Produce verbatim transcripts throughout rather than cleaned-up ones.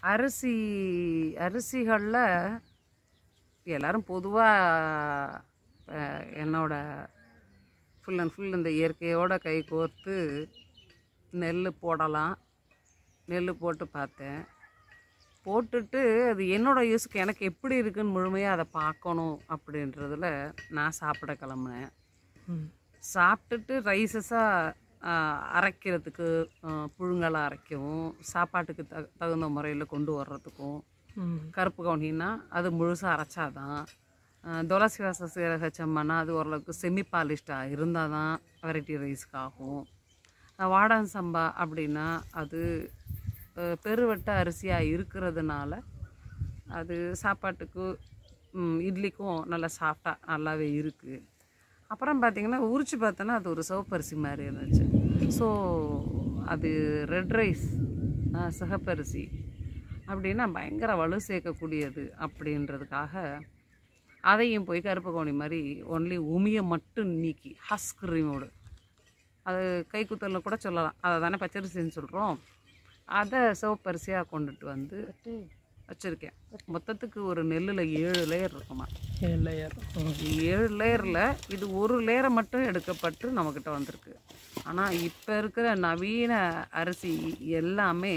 அரிசி அரிசிகளில் எல்லோரும் பொதுவாக என்னோட ஃபுல் அண்ட் ஃபுல் இந்த இயற்கையோடு கை கோர்த்து நெல் போடலாம். நெல் போட்டு பார்த்தேன். போட்டுட்டு அது என்னோடய யூஸுக்கு எனக்கு எப்படி இருக்குன்னு முழுமையாக அதை பார்க்கணும் அப்படின்றதில் நான் சாப்பிட கிளம்புனேன். சாப்பிட்டுட்டு ரைஸஸாக அரைக்கிறதுக்கு புழுங்கலாக அரைக்கவும், சாப்பாட்டுக்கு த தகுந்த முறையில் கொண்டு வர்றதுக்கும், கருப்பு கவுனின்னா அது முழுசாக அரைச்சாதான், துளசி வாச சீரக சம்மானா அது ஓரளவுக்கு செமி பாலிஷ்டாக இருந்தால் தான் வெரைட்டி ரைஸ்க்கு ஆகும். வாடான் சம்பா அப்படின்னா அது பெருவட்ட அரிசியாக இருக்கிறதுனால அது சாப்பாட்டுக்கு இட்லிக்கும் நல்லா சாஃப்டாக நல்லாவே இருக்குது. அப்புறம் பார்த்திங்கன்னா உரிச்சு பார்த்தோன்னா அது ஒரு சிவப்பரிசி மாதிரி இருந்துச்சு. ஸோ அது ரெட் ரைஸ் சிகப்பரிசி அப்படின்னா பயங்கர வலு சேர்க்கக்கூடியது அப்படின்றதுக்காக அதையும் போய் கருப்பு கவுனி மாதிரி ஒன்லி உமியை மட்டும் நீக்கி ஹஸ்க் ரிமூவ்டு, அது கைக்குத்தலில் கூட சொல்லலாம், அதை தானே பச்சரிசின்னு சொல்கிறோம், அதை சிவப்பரிசியாக கொண்டுட்டு வந்து வச்சுருக்கேன். மொத்தத்துக்கு ஒரு நெல்லில் ஏழு லேயர் இருக்குமா. ஏழு லேயர் ஏழு லேயரில் இது ஒரு லேயரை மட்டும் எடுக்கப்பட்டு நம்மக்கிட்ட வந்திருக்கு. ஆனால் இப்போ இருக்கிற நவீன அரிசி எல்லாமே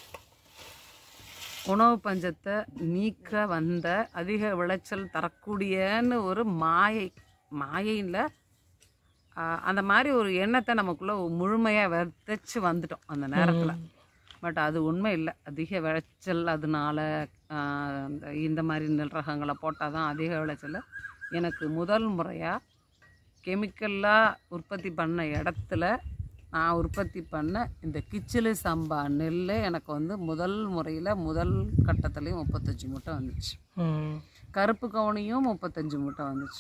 உணவு பஞ்சத்தை நீக்க வந்த அதிக விளைச்சல் தரக்கூடியன்னு ஒரு மாயை மாயையில் அந்த மாதிரி ஒரு எண்ணத்தை நமக்குள்ளே முழுமையாக விதைச்சி வந்துட்டோம் அந்த நேரத்தில். பட் அது உண்மை இல்லை. அதிக விளைச்சல் அதனால இந்த மாதிரி நெல் ரகங்களை போட்டால் தான் அதிக விளைச்சல். எனக்கு முதல் முறையாக கெமிக்கலாக உற்பத்தி பண்ண இடத்துல நான் உற்பத்தி பண்ண இந்த கிச்சிலி சம்பா நெல் எனக்கு வந்து முதல் முறையில் முதல் கட்டத்துலேயும் முப்பத்தஞ்சு மூட்டை வந்துச்சு. கருப்பு கவுனியும் முப்பத்தஞ்சு மூட்டை வந்துச்சு.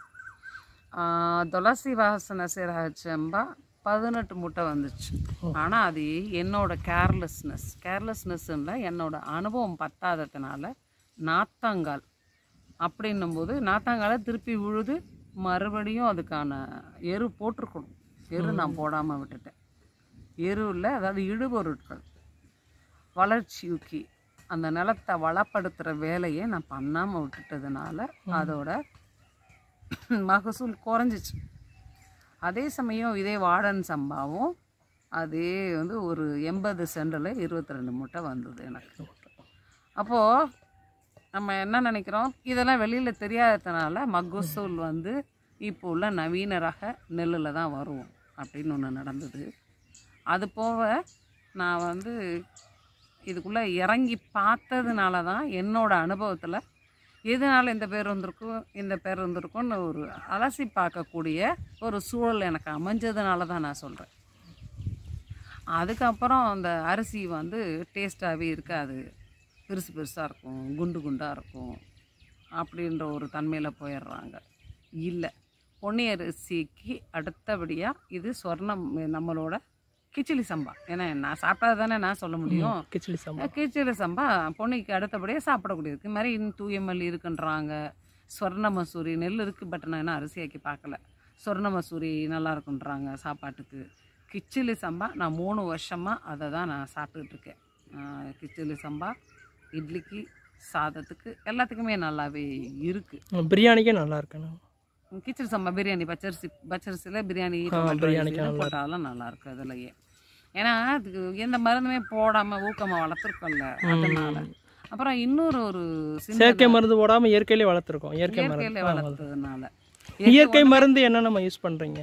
துளசி வாசனை சீரக சம்பா பதினெட்டு மூட்டை வந்துச்சு. ஆனால் அது என்னோட கேர்லெஸ்னஸ் கேர்லெஸ்னஸ்ன்னா என்னோட அனுபவம் பத்தாததுனால நாத்தாங்கால் அப்படின்னும்போது நாத்தாங்காலை திருப்பி விழுது மறுபடியும் அதுக்கான எரு போட்டிருக்கணும். எரு நான் போடாமல் விட்டுட்டேன். எருவில் அதாவது இடுபொருட்கள் வளர்ச்சியூக்கி அந்த நிலத்தை வளப்படுத்துகிற வேலையை நான் பண்ணாமல் விட்டுட்டதுனால அதோட மகசூல் குறைஞ்சிச்சு. அதே சமயம் இதே வாடன் சம்பாவும் அதே வந்து ஒரு எண்பது சென்டில் இருபத்தி ரெண்டு மூட்டை வந்தது எனக்கு. அப்போது நம்ம என்ன நினைக்கிறோம், இதெல்லாம் வெளியில் தெரியாததுனால மகசூல் வந்து இப்போ உள்ள நவீன ரக நெல்லில் தான் வரும் அப்படின்னு ஒன்று நடந்தது. அது போக நான் வந்து இதுக்குள்ளே இறங்கி பார்த்ததுனால தான் என்னோடய அனுபவத்தில் எதனால் இந்த பேர் வந்திருக்கும் இந்த பேர் வந்திருக்கும்னு ஒரு அலசி பார்க்கக்கூடிய ஒரு சூழல் எனக்கு அமைஞ்சதுனால தான் நான் சொல்கிறேன். அதுக்கப்புறம் அந்த அரிசி வந்து டேஸ்ட்டாகவே இருக்காது, பெருசு பெருசாக இருக்கும், குண்டு குண்டாக இருக்கும் அப்படின்ற ஒரு தன்மையில் போயிடுறாங்க. இல்லை, பொன்னி அரிசிக்கு அடுத்தபடியாக இது சொர்ணம் நம்மளோட கிச்சிலி சம்பா. ஏன்னா நான் சாப்பிட்டா தானே நான் சொல்ல முடியும். கிச்சிலி சம்பா கிச்சிலி சம்பா பொன்னிக்கு அடுத்தபடியாக சாப்பிடக்கூடியது. இது மாதிரி இன்னும் தூயமல் இருக்குன்றாங்க. சொர்ண மசூரி நெல் இருக்குது, பட் நான் என்ன அரிசியாக்கி பார்க்கல. சொர்ண மசூரி நல்லா இருக்குன்றாங்க சாப்பாட்டுக்கு. கிச்சிலி சம்பா நான் மூணு வருஷமாக அதை தான் நான் சாப்பிட்டுக்கிட்டு இருக்கேன். கிச்சிலி சம்பா இட்லிக்கு சாதத்துக்கு எல்லாத்துக்குமே நல்லாவே இருக்குது. பிரியாணிக்கே நல்லா இருக்குண்ணா. கிச்சிலி சம்பா பிரியாணி பச்சரிசி பச்சரிசியில் பிரியாணி போட்டாலும் நல்லாயிருக்கு. அதுலையே ஏன்னா அதுக்கு எந்த மருந்துமே போடாமல் ஊக்கமாக வளர்த்துருக்கோம்ல, அதனால. அப்புறம் இன்னொரு ஒரு செயற்கை மருந்து போடாமல் இயற்கையிலே வளர்த்துருக்கோம். இயற்கை இயற்கையிலே வளர்த்ததுனால இயற்கை மருந்து என்ன நம்ம யூஸ் பண்ணுறீங்க?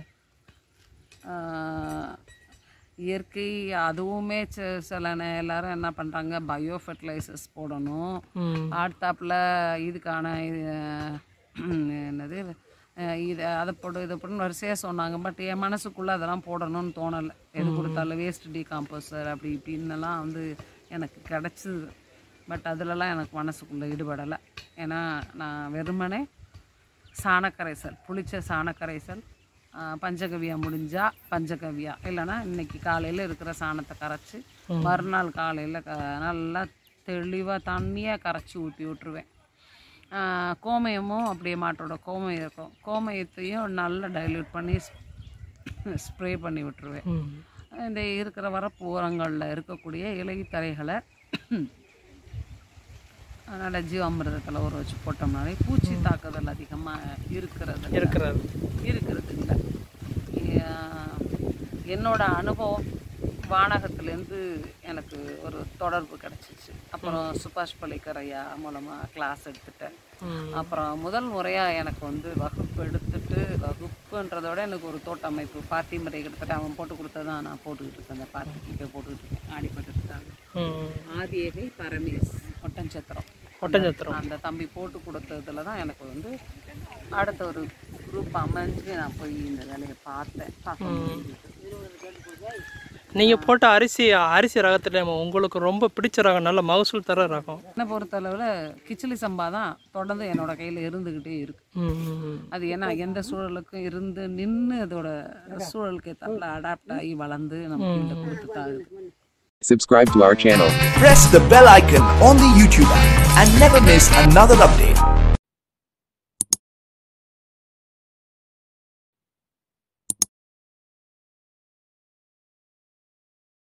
இயற்கை அதுவுமே சில எல்லாரும் என்ன பண்ணுறாங்க, பயோ ஃபெர்டிலைசர்ஸ் போடணும். ஆட்தாப்பில் இதுக்கான என்னது இது அதை போடு இதை போடணும் வரிசையாக சொன்னாங்க. பட் என் மனசுக்குள்ளே அதெல்லாம் போடணும்னு தோணலை. எது கொடுத்தாலும் வேஸ்ட் டீகாம்போசர் அப்படி இப்படின்னெல்லாம் வந்து எனக்கு கிடச்சிது. பட் அதிலலாம் எனக்கு மனசுக்குள்ளே ஈடுபடலை. ஏன்னா நான் வெறுமனே சாணக்கரைசல், புளிச்ச சாணக்கரைசல், பஞ்சகவியா முடிஞ்சால் பஞ்சகவியா, இல்லைன்னா இன்றைக்கி காலையில் இருக்கிற சாணத்தை கரைச்சி மறுநாள் காலையில் க நல்லா தெளிவாக தண்ணியாக கரைச்சி ஊற்றி விட்ருவேன். கோமயமும் அப்படியே மாட்டோட கோமயம் இருக்கும், கோமயத்தையும் நல்லா டைல்யூட் பண்ணி ஸ்ப்ரே பண்ணி விட்டுருவேன். இந்த இருக்கிற வரப்பு ஓரங்களில் இருக்கக்கூடிய இலை தரைகளை அதனால் ஜீவாமிர்தத்தில் ஊற வச்சு போட்டோம்னாலே பூச்சி தாக்குதல் அதிகமாக இருக்கிறது இருக்கிறது இருக்கிறது இல்லை. என்னோட அனுபவம் வானகத்துலேருந்து எனக்கு ஒரு தொடர்பு கிடச்சிச்சு. அப்புறம் சுபாஷ் பலேக்கர் ஐயா மூலமாக கிளாஸ் எடுத்துட்டேன். அப்புறம் முதல் முறையாக எனக்கு வந்து வகுப்பு எடுத்துட்டு, வகுப்புன்றதை விட எனக்கு ஒரு தோட்ட அமைப்பு பார்ட்டி முறை கிட்டத்தட்ட அவன் போட்டு கொடுத்ததான் நான் போட்டுக்கிட்டு இருக்கேன். அந்த பார்ட்டிக்கு போய் போட்டுக்கிட்டு இருக்கேன். ஆடிப்பட்டு இருக்காங்க ஆதியகை பரமேஸ் ஒட்டஞ்சத்திரம் ஒட்டஞ்சத்திரம் அந்த தம்பி போட்டு கொடுத்ததுல தான் எனக்கு வந்து அடுத்த ஒரு குரூப் அமைஞ்சு நான் போய் இந்த வேலையை பார்த்தேன். பார்க்க நீங்கள் போட்ட அரிசி அரிசி ரகத்தில் உங்களுக்கு ரொம்ப பிடிச்ச ரகம், நல்ல மகசூல் தர ரகம்? என்னை பொறுத்தளவில் கிச்சிலி சம்பா தான் தொடர்ந்து என்னோட கையில் இருந்துக்கிட்டே இருக்கு. அது ஏன்னா எந்த சூழலுக்கும் இருந்து நின்று அதோட சூழலுக்கு ஏற்றாப்புல அடாப்ட் ஆகி வளர்ந்து நமக்கு இந்த கொடுத்து தான். Subscribe to our channel. Press the bell icon on the YouTube app and never miss another update.